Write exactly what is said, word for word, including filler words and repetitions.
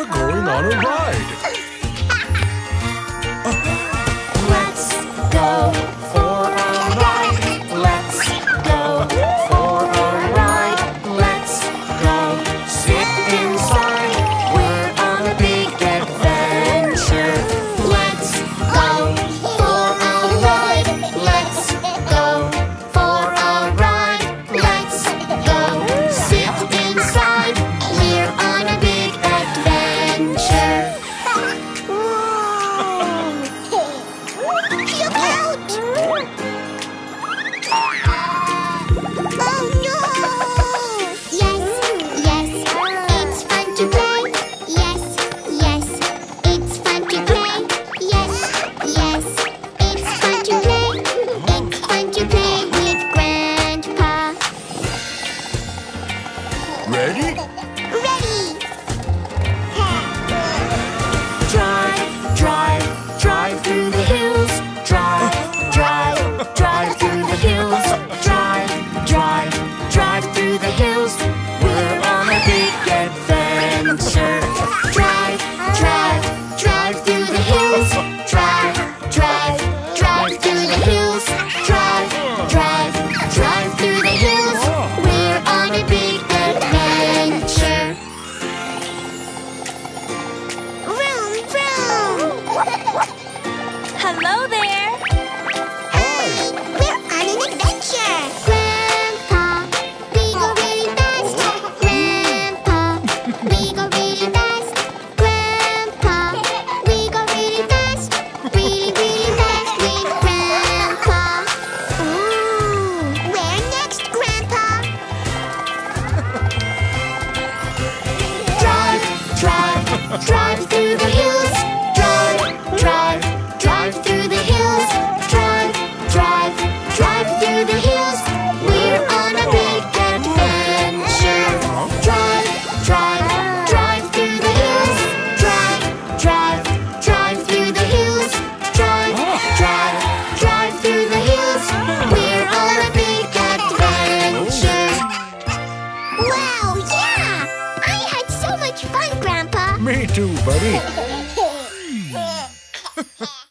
We're going on a ride. Let's go for a ride. Let's go for a ride. Let's go sit inside. We're on a big adventure. Let's go for a ride. Let's go for a ride. Let's go sit inside. We're on a big adventure. Look out! Oh no! Yes, yes, it's fun to play. Yes, yes, it's fun to play. Yes, yes, it's fun to play. It's fun to play with Grandpa. Ready? Ready! Drive, drive, drive through the hills. Drive, drive, drive through the hills. Drive, drive, drive through the hills. We're on a big adventure. Drive, drive, drive through the hills. Drive, drive, drive through the hills. Drive, drive, drive through the hills. We're on a big adventure. Vroom, vroom. Hello there. Hey, we're on an adventure. Grandpa, we go really fast. Grandpa, we go really fast. Grandpa, we go really fast. Really, really fast with Grandpa. Ooh, where next, Grandpa? Drive, drive, drive through the hills. Drive, drive, drive through the hills. Drive, drive, drive through the hills. We're on a big adventure. Drive, drive, drive through the hills. Drive, drive, drive through the hills. Drive, drive, drive through the hills. We're on a big adventure. Wow, yeah! I had so much fun, Grandpa. Me too, buddy.